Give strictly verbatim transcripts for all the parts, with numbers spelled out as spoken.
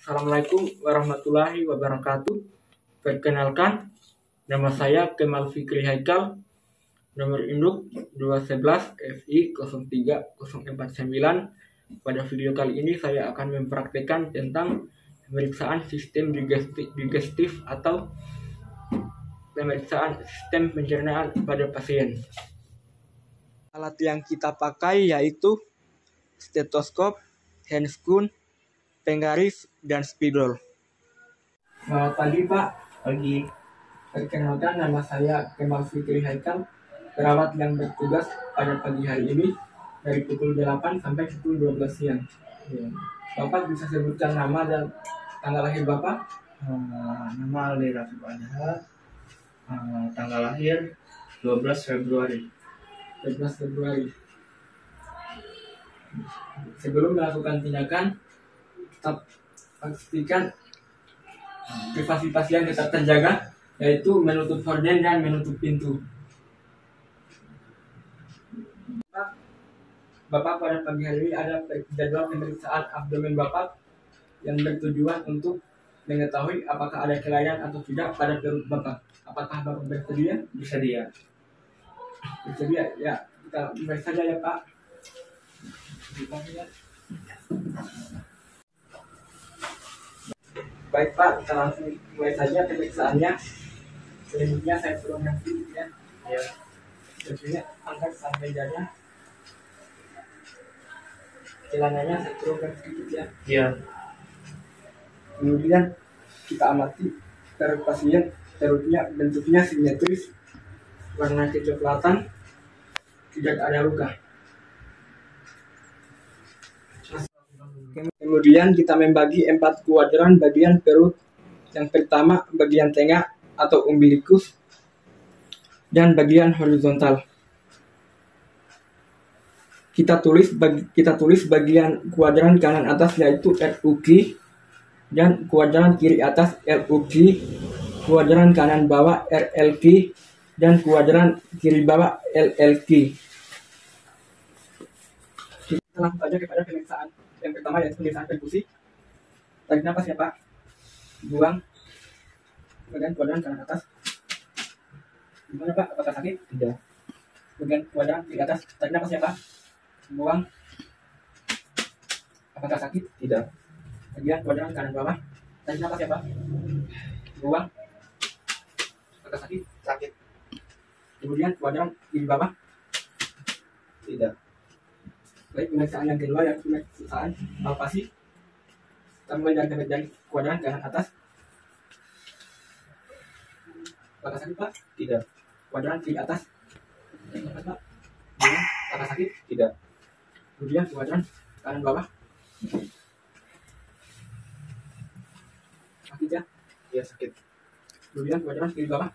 Assalamualaikum warahmatullahi wabarakatuh. Perkenalkan, nama saya Kemal Fikri Haikal, nomor induk dua satu satu F I nol tiga nol empat sembilan. Pada video kali ini saya akan mempraktikkan tentang pemeriksaan sistem digestif, digestif atau pemeriksaan sistem pencernaan pada pasien. Alat yang kita pakai yaitu stetoskop, handscoon, penggaris, dan spidol. Selamat pagi Pak. Pagi. Perkenalkan, nama saya Kemal Fikri Haikal, perawat yang bertugas pada pagi hari ini dari pukul delapan sampai pukul dua belas siang. Ya. Bapak bisa sebutkan nama dan tanggal lahir Bapak? Uh, nama Ali Rafiq Adha, uh, tanggal lahir dua belas Februari. dua belas Februari. Sebelum melakukan tindakan, tetap pastikan privasi pasien tetap terjaga, yaitu menutup horden dan menutup pintu. Bapak pada pagi hari ini ada jadwal pemeriksaan abdomen Bapak yang bertujuan untuk mengetahui apakah ada kelainan atau tidak pada perut Bapak. Apakah Bapak bersedia? Bisa dia. Bersedia? Ya, kita mulai saja ya Pak. Baik Pak, kita langsung mulai saja pemeriksaannya. Selanjutnya saya suruh nanti ya. Ya. Selanjutnya angkat sampai dada. Celananya saya turunkan sedikit ya. Ya. Kemudian kita amati perut pasien, perutnya bentuknya simetris, warna kecoklatan, tidak ada luka. Kemudian kita membagi empat kuadran bagian perut. Yang pertama bagian tengah atau umbilikus dan bagian horizontal. Kita tulis bagi, kita tulis bagian kuadran kanan atas yaitu R U Q dan kuadran kiri atas L U Q, kuadran kanan bawah R L Q dan kuadran kiri bawah L L Q. Kita langsung saja kepada pemeriksaan. Yang pertama yaitu pemeriksaan perkusi. Tarik nafas ya Pak. Buang. Bagian kuadran kanan atas. Gimana Pak? Apakah sakit? Tidak. Bagian kuadran kiri atas. Tarik nafas ya Pak. Buang. Apakah sakit? Tidak. Bagian kuadran kanan bawah. Tarik nafas ya Pak. Buang. Apakah sakit? Sakit. Kemudian kuadran kiri bawah. Tidak. Baik, pemeriksaan yang kedua yang pemeriksaan palpasi. Kita mulai dari dari kuadran kanan atas. Apakah sakit Pak? Tidak. Kuadran kiri atas. Apakah Pak? Buang. Apakah sakit? Tidak. Kemudian kuadran kanan bawah. Sakit ya? Ya sakit. Kemudian kuadran kiri bawah.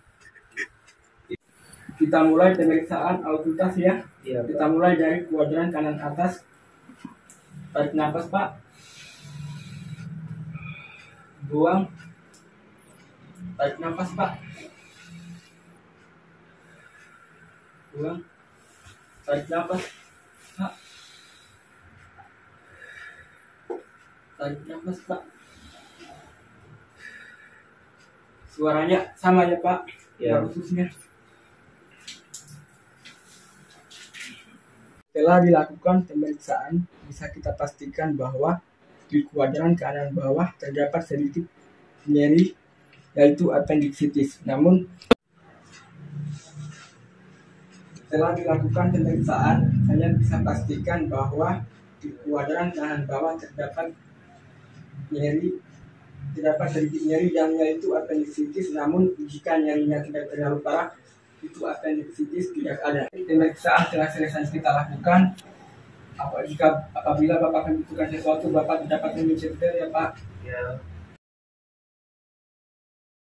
Kita mulai pemeriksaan auditas ya. Ya. Kita mulai dari kuadran kanan atas. Tarik nafas Pak. Buang. Tarik nafas Pak. Buang. Tarik nafas Pak. Tarik nafas Pak. Suaranya sama ya Pak. Ya. Khususnya. Setelah dilakukan pemeriksaan, bisa kita pastikan bahwa di kuadran kanan bawah terdapat sedikit nyeri, yaitu appendicitis. Namun, setelah dilakukan pemeriksaan, saya bisa pastikan bahwa di kuadran kanan bawah terdapat nyeri, terdapat sedikit nyeri yang yaitu appendicitis. Namun, jika nyerinya tidak terlalu parah, itu appendicitis tidak ada. Pemeriksaan telah selesai kita lakukan. Apa jika apabila Bapak membutuhkan sesuatu, Bapak dapat mencet ya Pak. Ya.